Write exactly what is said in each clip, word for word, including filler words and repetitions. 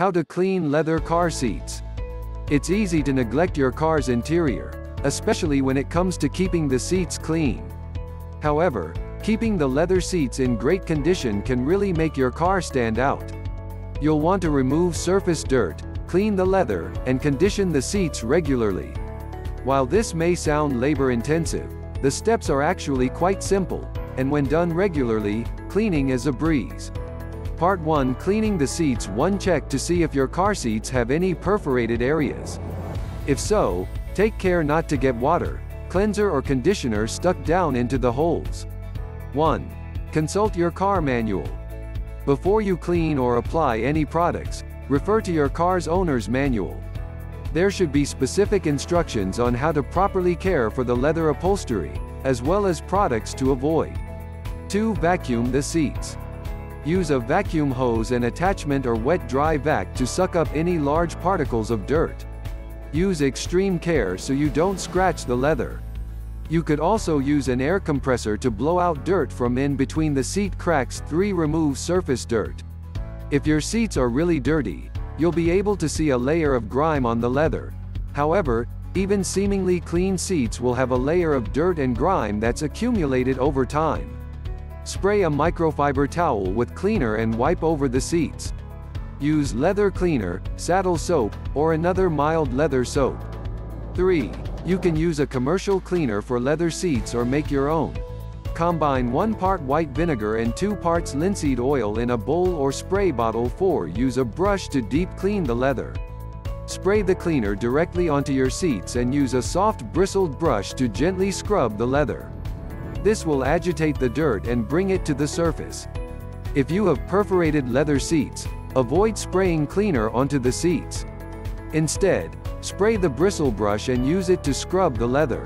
How to clean leather car seats. It's easy to neglect your car's interior, especially when it comes to keeping the seats clean. However, keeping the leather seats in great condition can really make your car stand out. You'll want to remove surface dirt, clean the leather, and condition the seats regularly. While this may sound labor-intensive, the steps are actually quite simple, and when done regularly, cleaning is a breeze. Part one. Cleaning the seats. one Check to see if your car seats have any perforated areas. If so, take care not to get water, cleanser or conditioner stuck down into the holes. one. Consult your car manual. Before you clean or apply any products, refer to your car's owner's manual. There should be specific instructions on how to properly care for the leather upholstery, as well as products to avoid. two. Vacuum the seats. Use a vacuum hose and attachment or wet-dry vac to suck up any large particles of dirt. Use extreme care so you don't scratch the leather. You could also use an air compressor to blow out dirt from in between the seat cracks. three. Remove surface dirt. If your seats are really dirty, you'll be able to see a layer of grime on the leather. However, even seemingly clean seats will have a layer of dirt and grime that's accumulated over time. Spray a microfiber towel with cleaner and wipe over the seats. Use leather cleaner, saddle soap, or another mild leather soap. three. You can use a commercial cleaner for leather seats or make your own. Combine one part white vinegar and two parts linseed oil in a bowl or spray bottle. four. Use a brush to deep clean the leather. Spray the cleaner directly onto your seats and use a soft bristled brush to gently scrub the leather. This will agitate the dirt and bring it to the surface. If you have perforated leather seats, avoid spraying cleaner onto the seats. Instead, spray the bristle brush and use it to scrub the leather.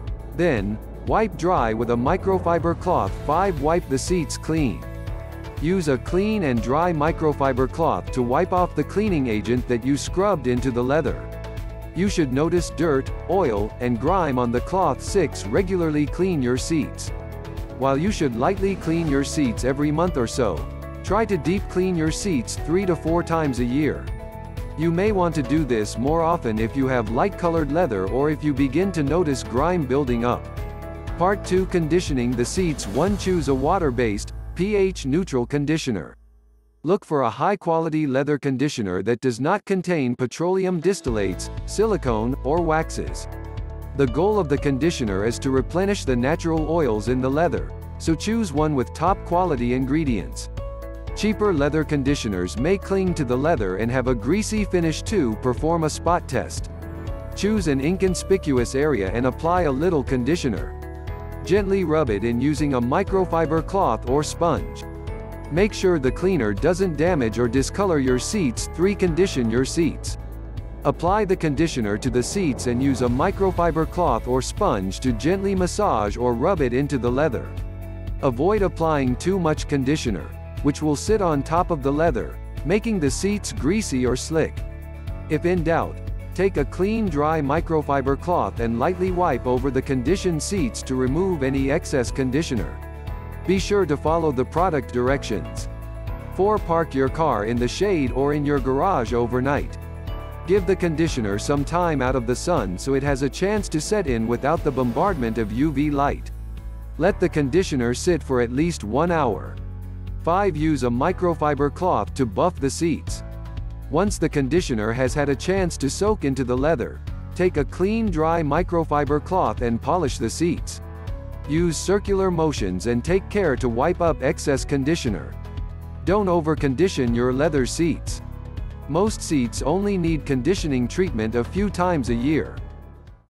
Then, wipe dry with a microfiber cloth. five. Wipe the seats clean. Use a clean and dry microfiber cloth to wipe off the cleaning agent that you scrubbed into the leather. You should notice dirt, oil, and grime on the cloth. six. Regularly clean your seats. While you should lightly clean your seats every month or so, try to deep clean your seats three to four times a year. You may want to do this more often if you have light-colored leather or if you begin to notice grime building up. Part two. Conditioning the seats. one Choose a water-based, pH-neutral conditioner. Look for a high-quality leather conditioner that does not contain petroleum distillates, silicone, or waxes. The goal of the conditioner is to replenish the natural oils in the leather, so choose one with top-quality ingredients. Cheaper leather conditioners may cling to the leather and have a greasy finish. two. Perform a spot test. Choose an inconspicuous area and apply a little conditioner. Gently rub it in using a microfiber cloth or sponge. Make sure the cleaner doesn't damage or discolor your seats. three. Condition your seats. Apply the conditioner to the seats and use a microfiber cloth or sponge to gently massage or rub it into the leather. Avoid applying too much conditioner, which will sit on top of the leather, making the seats greasy or slick. If in doubt, take a clean dry microfiber cloth and lightly wipe over the conditioned seats to remove any excess conditioner. Be sure to follow the product directions. four. Park your car in the shade or in your garage overnight. Give the conditioner some time out of the sun so it has a chance to set in without the bombardment of U V light. Let the conditioner sit for at least one hour. five. Use a microfiber cloth to buff the seats. Once the conditioner has had a chance to soak into the leather, take a clean dry microfiber cloth and polish the seats. Use circular motions and take care to wipe up excess conditioner. Don't over-condition your leather seats. Most seats only need conditioning treatment a few times a year.